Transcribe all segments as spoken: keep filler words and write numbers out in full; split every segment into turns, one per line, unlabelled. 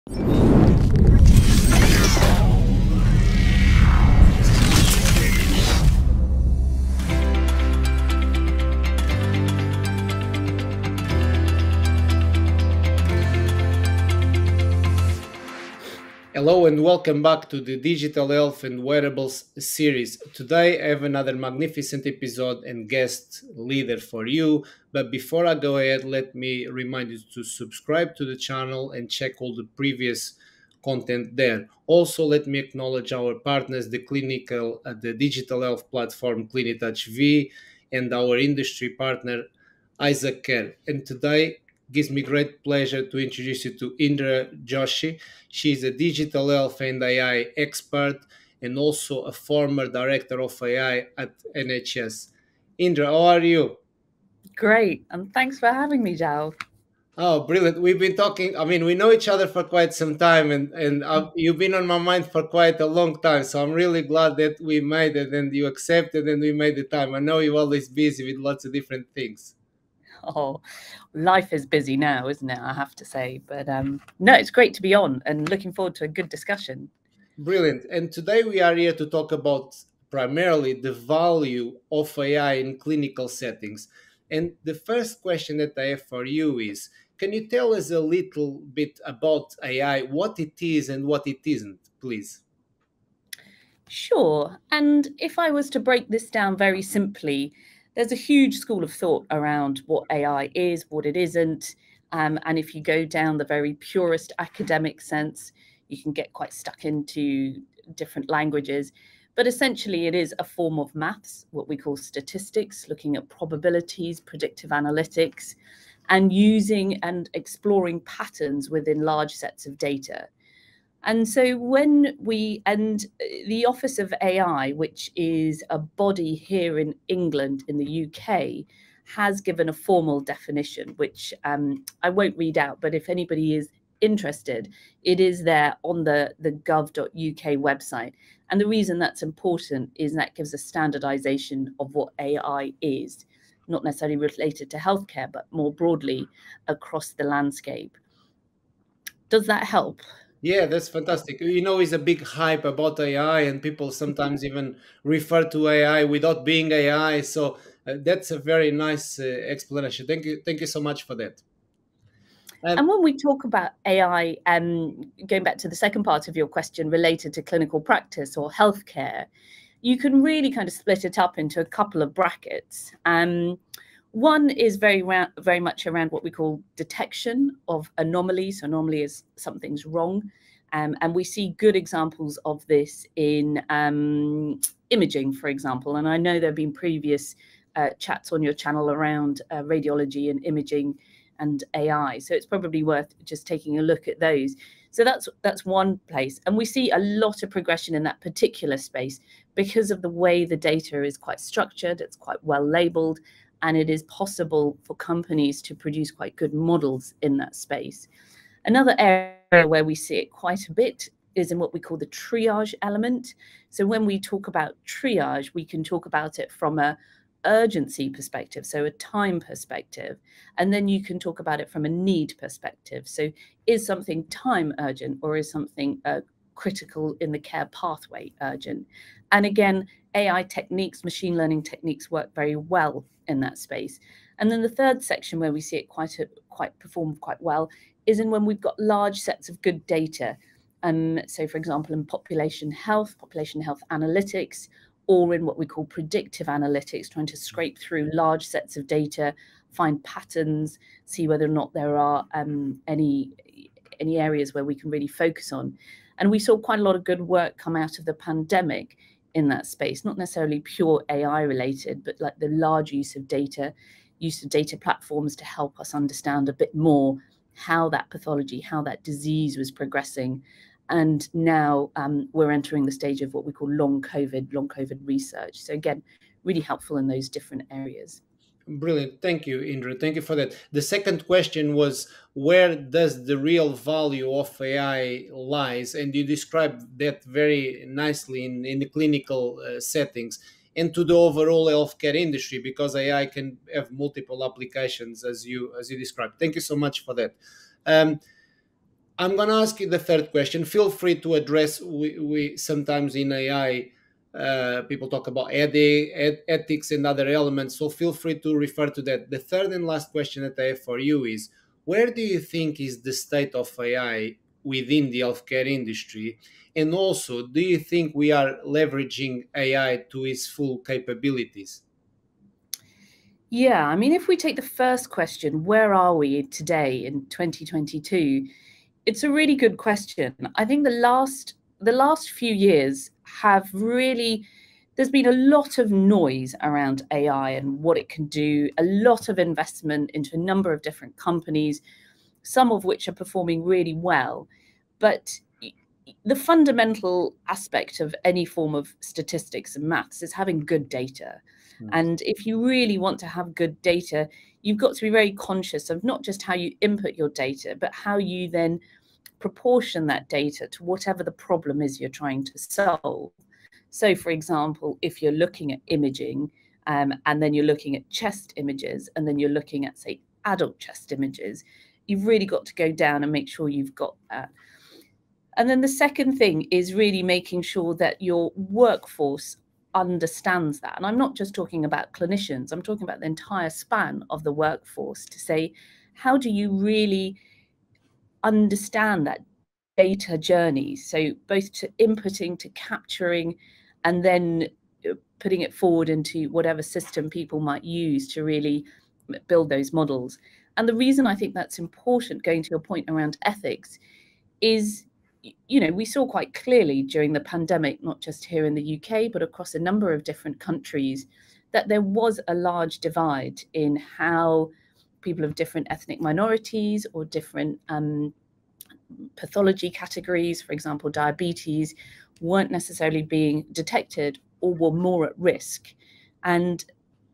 Hello and welcome back to the Digital Health and Wearables series. Today I have another magnificent episode and guest leader for you. But before I go ahead, let me remind you to subscribe to the channel and check all the previous content there. Also, let me acknowledge our partners, the clinical, uh, the digital health platform Clinitouch V, and our industry partner Isaac Care. And today gives me great pleasure to introduce you to Indra Joshi. She's a digital health and A I expert and also a former director of A I at N H S. Indra, how are you?
Great, and thanks for having me, João.
Oh, brilliant. We've been talking, I mean, we know each other for quite some time, and, and uh, you've been on my mind for quite a long time. So I'm really glad that we made it and you accepted and we made the time. I know you're always busy with lots of different things.
Oh, life is busy now, isn't it? I have to say. But um, no, it's great to be on and looking forward to a good discussion.
Brilliant. And today we are here to talk about primarily the value of A I in clinical settings. And the first question that I have for you is, can you tell us a little bit about A I, what it is and what it isn't, please?
Sure. And if I was to break this down very simply, there's a huge school of thought around what A I is, what it isn't. Um, and if you go down the very purest academic sense, you can get quite stuck into different languages. But essentially, it is a form of maths, what we call statistics, looking at probabilities, predictive analytics, and using and exploring patterns within large sets of data. And so when we, and the Office of A I, which is a body here in England, in the U K, has given a formal definition, which um, I won't read out, but if anybody is interested, it is there on the, the gov dot U K website. And the reason that's important is that gives a standardization of what A I is, not necessarily related to healthcare, but more broadly across the landscape. Does that help?
Yeah, that's fantastic. You know, it's a big hype about A I, and people sometimes even refer to A I without being A I. So uh, that's a very nice uh, explanation. Thank you. Thank you so much for that.
Um, and when we talk about A I, um, going back to the second part of your question related to clinical practice or healthcare, you can really kind of split it up into a couple of brackets. Um, One is very, very much around what we call detection of anomalies. So anomaly is something's wrong. Um, and we see good examples of this in um, imaging, for example. And I know there have been previous uh, chats on your channel around uh, radiology and imaging and A I. So it's probably worth just taking a look at those. So that's that's one place. And we see a lot of progression in that particular space because of the way the data is quite structured. It's quite well labeled. And it is possible for companies to produce quite good models in that space. Another area where we see it quite a bit is in what we call the triage element. So when we talk about triage, we can talk about it from a urgency perspective, so a time perspective, and then you can talk about it from a need perspective. So is something time urgent, or is something uh, critical in the care pathway urgent? And again, A I techniques, machine learning techniques work very well in that space. And then the third section where we see it quite a, quite perform quite well is in when we've got large sets of good data. Um, so for example, in population health, population health analytics, or in what we call predictive analytics, trying to scrape through large sets of data, find patterns, see whether or not there are um, any, any areas where we can really focus on. And we saw quite a lot of good work come out of the pandemic in that space, not necessarily pure A I related, but like the large use of data, use of data platforms to help us understand a bit more how that pathology, how that disease was progressing. And now um, we're entering the stage of what we call long COVID, long COVID research. So again, really helpful in those different areas.
Brilliant. Thank you, Indra. Thank you for that. The second question was, where does the real value of A I lies? And you described that very nicely in, in the clinical uh, settings and to the overall healthcare industry, because A I can have multiple applications as you as you described. Thank you so much for that. Um, I'm going to ask you the third question. Feel free to address, we, we sometimes in A I, uh, people talk about ed ed ethics and other elements, so feel free to refer to that. The third and last question that I have for you is, where do you think is the state of A I within the healthcare industry? And also, do you think we are leveraging A I to its full capabilities?
Yeah, I mean, if we take the first question, where are we today in twenty twenty-two? It's a really good question. I think the last the last few years have really, there's been a lot of noise around A I and what it can do, a lot of investment into a number of different companies, some of which are performing really well. But the fundamental aspect of any form of statistics and maths is having good data. Mm. And if you really want to have good data, you've got to be very conscious of not just how you input your data, but how you then proportion that data to whatever the problem is you're trying to solve. So, for example, if you're looking at imaging, um, and then you're looking at chest images, and then you're looking at, say, adult chest images, you've really got to go down and make sure you've got that. And then the second thing is really making sure that your workforce understands that. And I'm not just talking about clinicians, I'm talking about the entire span of the workforce, to say, how do you really understand that data journey? So both to inputting, to capturing, and then putting it forward into whatever system people might use to really build those models. And the reason I think that's important, going to your point around ethics, is, you know, we saw quite clearly during the pandemic, not just here in the U K, but across a number of different countries, that there was a large divide in how people of different ethnic minorities or different um, pathology categories, for example, diabetes, weren't necessarily being detected or were more at risk. And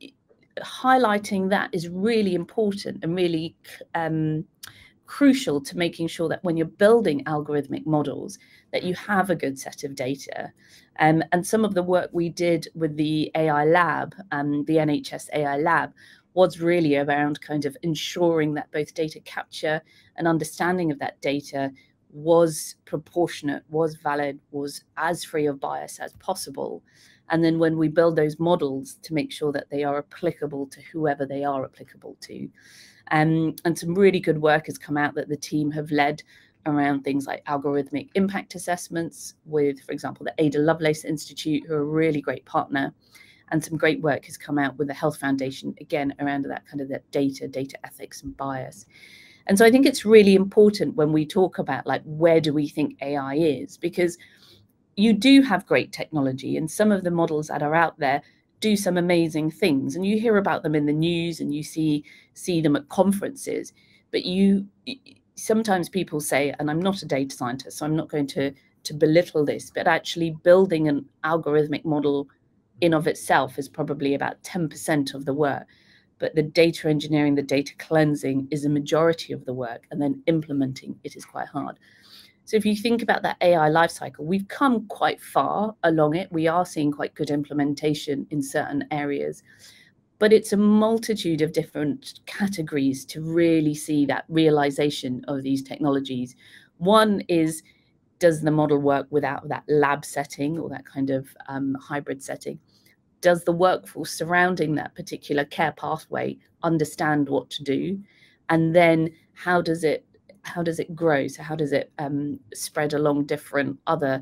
highlighting that is really important and really um, crucial to making sure that when you're building algorithmic models, that you have a good set of data. Um, and some of the work we did with the A I lab, um, the N H S A I lab, was really around kind of ensuring that both data capture and understanding of that data was proportionate, was valid, was as free of bias as possible. And then when we build those models, to make sure that they are applicable to whoever they are applicable to. Um, and some really good work has come out that the team have led around things like algorithmic impact assessments with, for example, the Ada Lovelace Institute, who are a really great partner. And some great work has come out with the Health Foundation, again, around that kind of that data, data ethics and bias. And so I think it's really important when we talk about, like, where do we think A I is? Because you do have great technology, and some of the models that are out there do some amazing things, and you hear about them in the news and you see see them at conferences. But you sometimes people say, and I'm not a data scientist, so I'm not going to to belittle this, but actually building an algorithmic model in of itself is probably about ten percent of the work. But the data engineering, the data cleansing is a majority of the work, and then implementing it is quite hard. So if you think about that A I lifecycle, we've come quite far along it. We are seeing quite good implementation in certain areas, but it's a multitude of different categories to really see that realization of these technologies. One is, does the model work without that lab setting or that kind of um, hybrid setting? Does the workforce surrounding that particular care pathway understand what to do? And then how does it how does it grow? So how does it um, spread along different other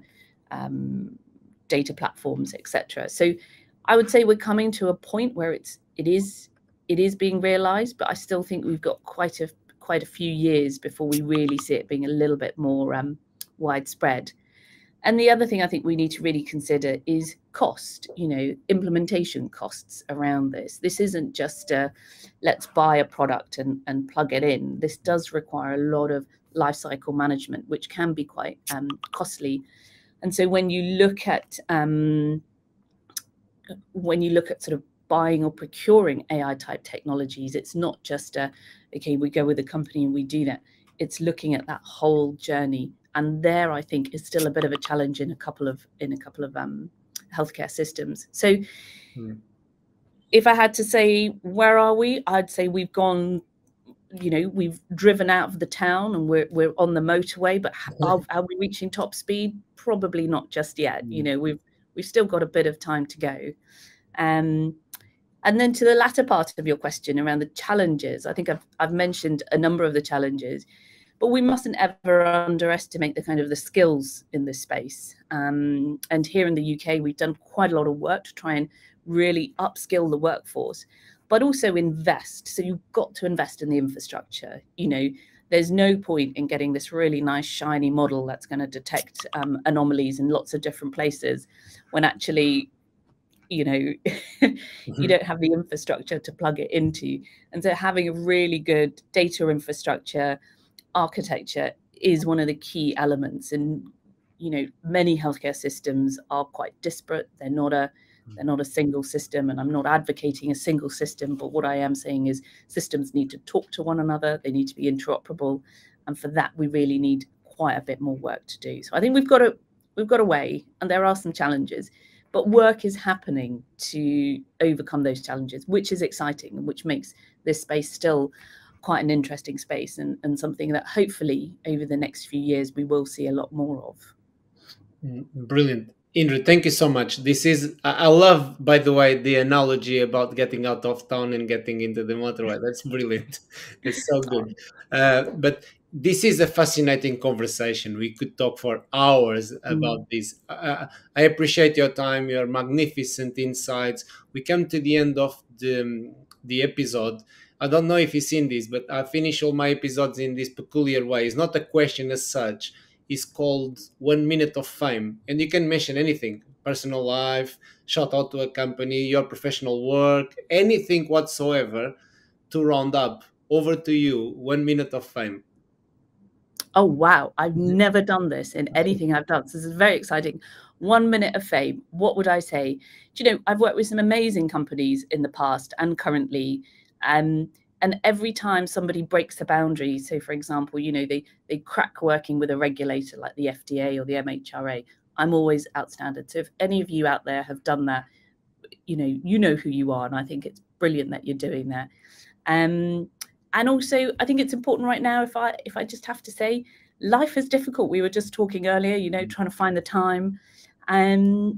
um, data platforms, et cetera? So I would say we're coming to a point where it's it is it is being realized, but I still think we've got quite a quite a few years before we really see it being a little bit more um, widespread. And the other thing I think we need to really consider is cost, you know, implementation costs around this. This isn't just a, let's buy a product and, and plug it in. This does require a lot of lifecycle management, which can be quite um, costly. And so when you look at um, when you look at sort of buying or procuring A I type technologies, it's not just a, okay, we go with a company and we do that. It's looking at that whole journey. And there, I think, is still a bit of a challenge in a couple of in a couple of um, healthcare systems. So, hmm. if I had to say, where are we? I'd say we've gone you know, we've driven out of the town and we're we're on the motorway, but are, are we reaching top speed? Probably not just yet. You know, we've we've still got a bit of time to go. Um, and then to the latter part of your question around the challenges, I think I've I've mentioned a number of the challenges, but we mustn't ever underestimate the kind of the skills in this space. Um, and here in the U K, we've done quite a lot of work to try and really upskill the workforce, but also invest. So you've got to invest in the infrastructure. You know, there's no point in getting this really nice shiny model that's going to detect um, anomalies in lots of different places when actually, you know, you don't have the infrastructure to plug it into. And so having a really good data infrastructure architecture is one of the key elements. And, you know, many healthcare systems are quite disparate. They're not a they're not a single system, and I'm not advocating a single system, but what I am saying is systems need to talk to one another. They need to be interoperable, and for that we really need quite a bit more work to do. So I think we've got a we've got a way, and there are some challenges, but work is happening to overcome those challenges, which is exciting and which makes this space still quite an interesting space, and, and something that hopefully over the next few years we will see a lot more of.
Brilliant. Indra, thank you so much. This is, I love, by the way, the analogy about getting out of town and getting into the motorway. That's brilliant. It's so good. Uh, but this is a fascinating conversation. We could talk for hours about mm. this. Uh, I appreciate your time, your magnificent insights. We come to the end of the, the episode. I don't know if you've seen this, but I finish all my episodes in this peculiar way. It's not a question as such. Is called One Minute of Fame, and you can mention anything: personal life, shout out to a company, your professional work, anything whatsoever to round up. Over to you. One minute of fame.
Oh wow, I've never done this in anything I've done, so this is very exciting. One minute of fame. What would I say? Do you know, I've worked with some amazing companies in the past and currently, um and every time somebody breaks the boundary, so for example, you know, they they crack working with a regulator like the F D A or the M H R A, I'm always outstanding. So if any of you out there have done that, you know, you know who you are, and I think it's brilliant that you're doing that. Um, and also, I think it's important right now, if I if I just have to say, life is difficult. We were just talking earlier, you know, trying to find the time. And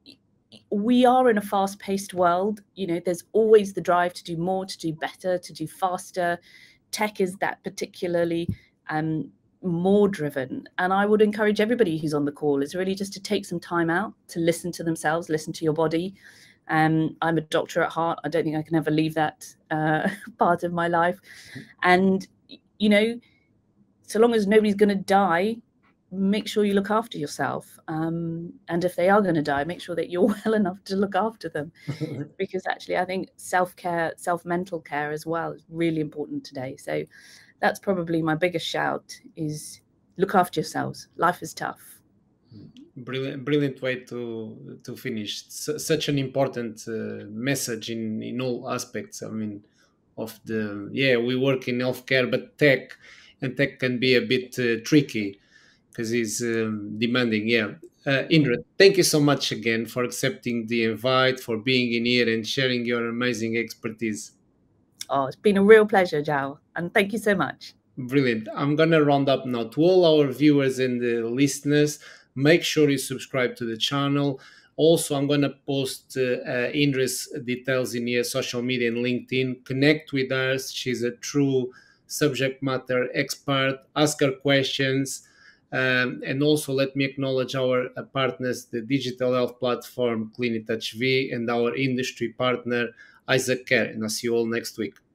we are in a fast-paced world. You know, there's always the drive to do more, to do better, to do faster. Tech is that particularly um, more driven. And I would encourage everybody who's on the call is really just to take some time out to listen to themselves, listen to your body. Um, I'm a doctor at heart. I don't think I can ever leave that uh, part of my life. And, you know, so long as nobody's going to die, make sure you look after yourself. Um, and if they are going to die, make sure that you're well enough to look after them. Because actually, I think self-care, self-mental care as well is really important today. So that's probably my biggest shout, is look after yourselves. Life is tough.
Brilliant, brilliant way to to finish. S- such an important uh, message in, in all aspects. I mean, of the, yeah, we work in healthcare, but tech, and tech can be a bit uh, tricky because it's um, demanding. Yeah. Uh, Indra, thank you so much again for accepting the invite, for being in here and sharing your amazing expertise.
Oh, it's been a real pleasure, João, and thank you so much.
Brilliant. I'm going to round up now. To all our viewers and the listeners, make sure you subscribe to the channel. Also, I'm going to post uh, uh, Indra's details in here, social media and LinkedIn. Connect with her. She's a true subject matter expert. Ask her questions. Um, and also, let me acknowledge our uh, partners, the digital health platform CliniTouch V, and our industry partner, Isaac Care. And I'll see you all next week.